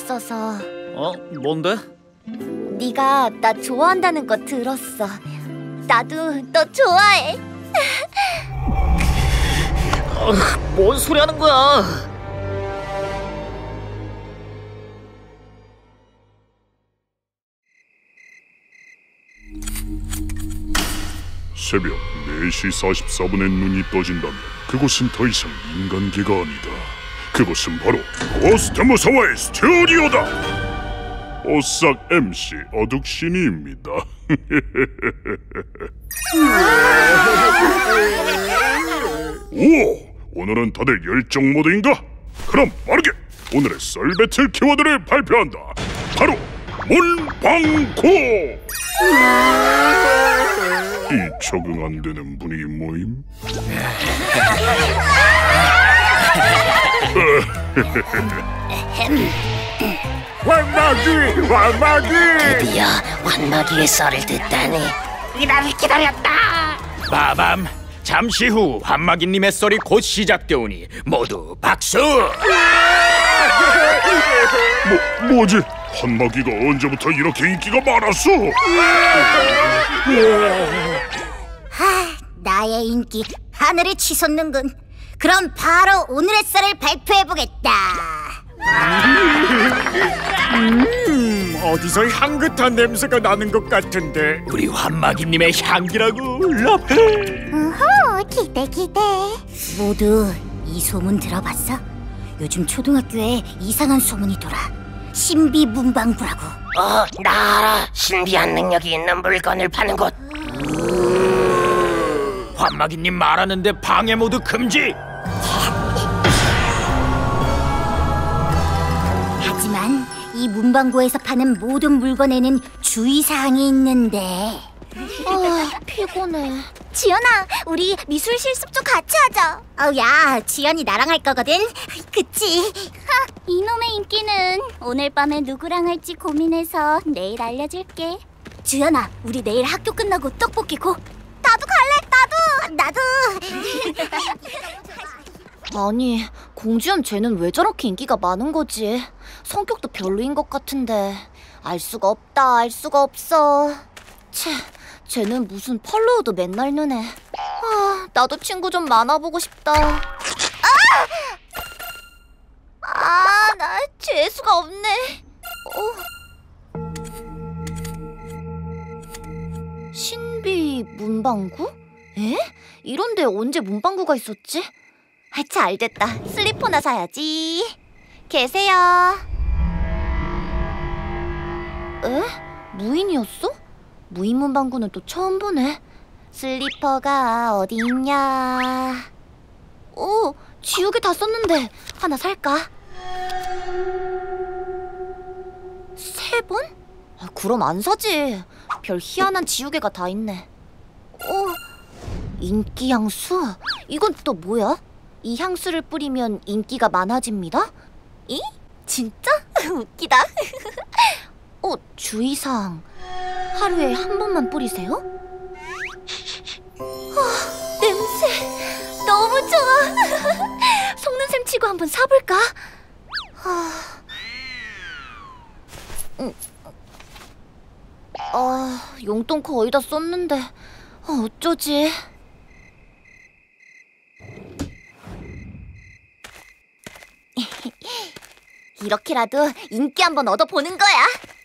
있어서. 뭔데? 네가 나 좋아한다는 거 들었어. 나도 너 좋아해. 뭔 소리 하는 거야? 새벽 4시 44분에 눈이 떠진다면 그곳은 더 이상 인간계가 아니다. 그곳은 바로 고스트무사와의 스튜디오다. 오싹 MC 어둑신이입니다. 오! 오늘은 다들 열정 모드인가? 그럼 빠르게 오늘의 썰 배틀 키워드를 발표한다. 바로 문방구! 이 적응 안 되는 분위기 모임? 환마기! 드디어 환마기의 썰을 듣다니. 이날 기다렸다. 빠밤! 잠시 후 환마기님의 썰이 곧 시작되오니 모두 박수! 뭐지? 환마기가 언제부터 이렇게 인기가 많았어? 나의 인기 하늘을 치솟는군. 그럼 바로 오늘의 썰을 발표해보겠다. 어디서 향긋한 냄새가 나는 것 같은데 우리 환마기님의 향기라고. 라페! 우후, 기대. 모두 이 소문 들어봤어? 요즘 초등학교에 이상한 소문이 돌아. 신비 문방구라고. 나 알아. 신비한 능력이 있는 물건을 파는 곳. 환마기님 말하는데 방해 모두 금지! 하지만 이 문방구에서 파는 모든 물건에는 주의사항이 있는데. 피곤해. 지연아, 우리 미술 실습 좀 같이 하자. 야, 지연이 나랑 할 거거든. 그치? 이놈의 인기는 오늘 밤에 누구랑 할지 고민해서 내일 알려줄게. 주연아, 우리 내일 학교 끝나고 떡볶이 고. 나도 갈래. 나도. 아니, 공주현 쟤는 왜 저렇게 인기가 많은 거지? 성격도 별로인 것 같은데. 알 수가 없어. 채, 쟤는 무슨 팔로워도 맨날 느네. 나도 친구 좀 많아보고 싶다. 나 재수가 없네. 신비 문방구? 에? 이런데 언제 문방구가 있었지? 잘됐다. 슬리퍼나 사야지. 계세요. 에? 무인이었어? 무인 문방구는 또 처음 보네. 슬리퍼가 어디 있냐? 지우개 다 썼는데 하나 살까? 3번? 그럼 안 사지. 별 희한한 지우개가 다 있네. 인기 향수? 이건 또 뭐야? 이 향수를 뿌리면 인기가 많아집니다? 이? 진짜? 웃기다. 주의사항. 하루에 한 번만 뿌리세요? 냄새 너무 좋아. 속는셈 치고 한번 사볼까? 용돈 거의 다 썼는데 어쩌지? 이렇게라도 인기 한번 얻어보는 거야.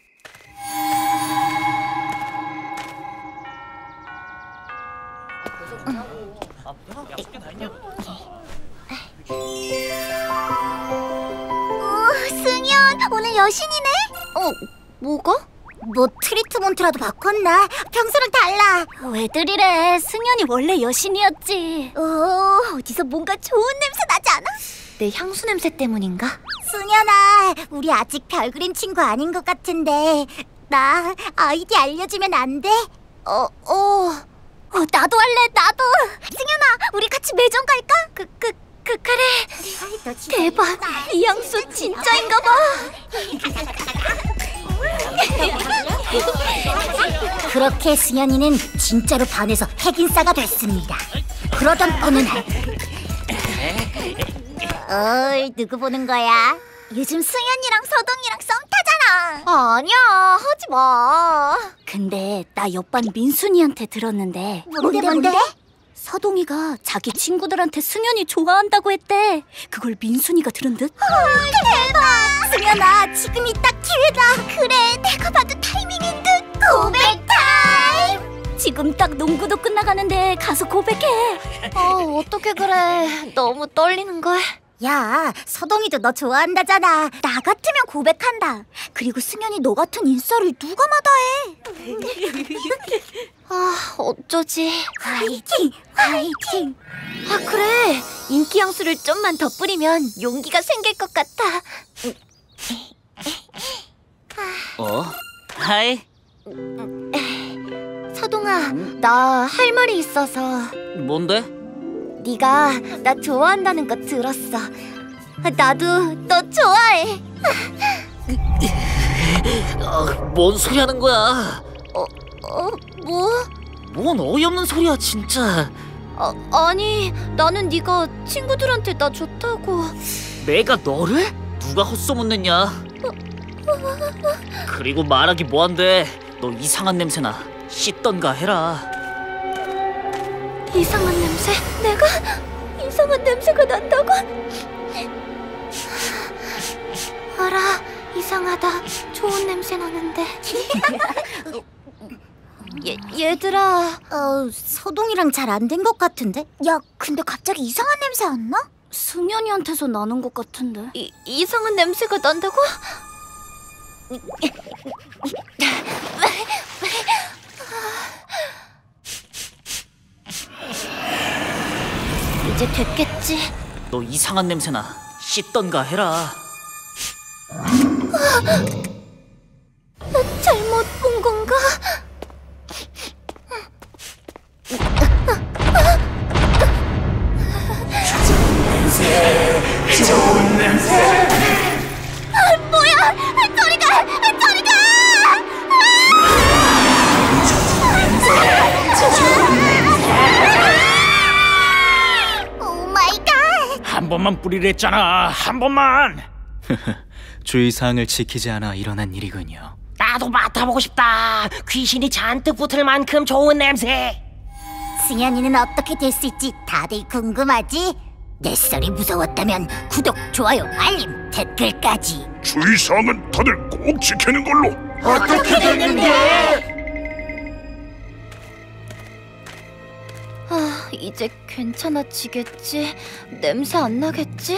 승현, 오늘 여신이네? 뭐가? 뭐 트리트먼트라도 바꿨나? 평소랑 달라. 왜들이래? 승연이 원래 여신이었지. 어디서 뭔가 좋은 냄새 나지 않아? 내 향수 냄새 때문인가? 승현아, 우리 아직 별 그린 친구 아닌 것 같은데 나 아이디 알려주면 안 돼? 나도 할래. 나도. 승연아, 우리 같이 매점 갈까? 그래. 대박, 이 향수 진짜인가 봐. 그렇게 승현이는 진짜로 반해서 핵인싸가 됐습니다. 그러던 어느 날, 누구 보는 거야? 요즘 승연이랑 서동이랑 썸 아니야, 하지 마. 근데 나 옆반 민순이한테 들었는데. 뭔데? 서동이가 자기 친구들한테 승연이 좋아한다고 했대. 그걸 민순이가 들은 듯. 대박! 승연아, 지금이 딱 기회다. 그래, 내가 봐도 타이밍인 듯. 고백 타임! 지금 딱 농구도 끝나가는데 가서 고백해. 어떻게 그래. 너무 떨리는걸. 야, 서동이도 너 좋아한다잖아. 나 같으면 고백한다. 그리고 승연이 너 같은 인싸를 누가 마다해. 어쩌지. 화이팅! 화이팅! 그래. 인기 향수를 좀만 더 뿌리면 용기가 생길 것 같아. 하이. 서동아, 나 할 말이 있어서. 뭔데? 네가 나 좋아한다는 거 들었어. 나도 너 좋아해. 뭔 소리 하는 거야? 뭐? 뭔 어이없는 소리야, 진짜. 아니, 나는 네가 친구들한테 나 좋다고. 내가 너를? 누가 헛소문냈냐? 그리고 말하기 뭐한데. 너 이상한 냄새나. 씻던가 해라. 이상한 냄새? 내가 이상한 냄새가 난다고? 알아, 이상하다. 좋은 냄새 나는데. 얘들아. 서동이랑 잘 안 된 것 같은데? 야, 근데 갑자기 이상한 냄새 안 나? 승연이한테서 나는 것 같은데. 이상한 냄새가 난다고? 이제 됐겠지? 너 이상한 냄새나. 씻던가 해라. 잘못 본 건가? 좋은 냄새. 뭐야! 저리가! 저리가! 오 마이 갓! 한 번만 뿌리랬잖아. 한 번만. 주의사항을 지키지 않아 일어난 일이군요. 나도 맡아보고 싶다. 귀신이 잔뜩 붙을 만큼 좋은 냄새. 승연이는 어떻게 됐을지 다들 궁금하지? 내 썰이 무서웠다면 구독, 좋아요, 알림, 댓글까지. 주의사항은 다들 꼭 지키는 걸로. 어떻게 됐는데? 이제 괜찮아지겠지? 냄새 안 나겠지?